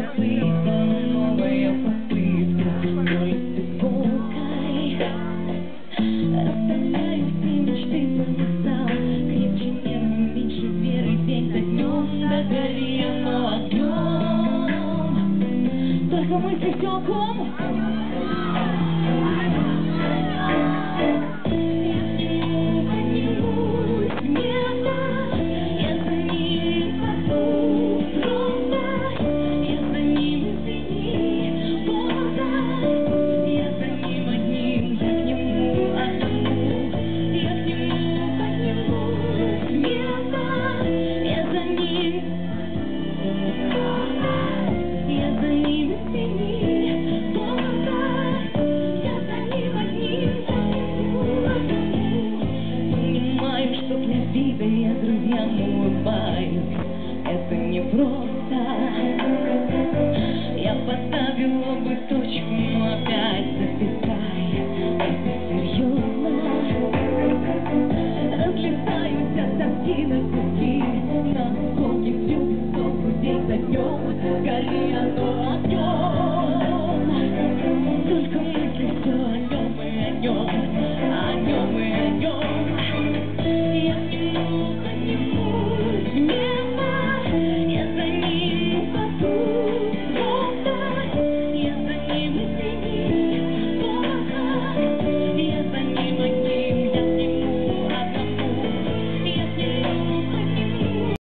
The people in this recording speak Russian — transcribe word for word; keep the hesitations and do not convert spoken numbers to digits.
попытка, новая попытка. Ой, ты пукай. Расставляю все мечты по местам. Крепче нервы, меньше веры, день за днем. Догори оно огнем. Только мысли все ком. Я друзьям улыбаюсь, это не просто.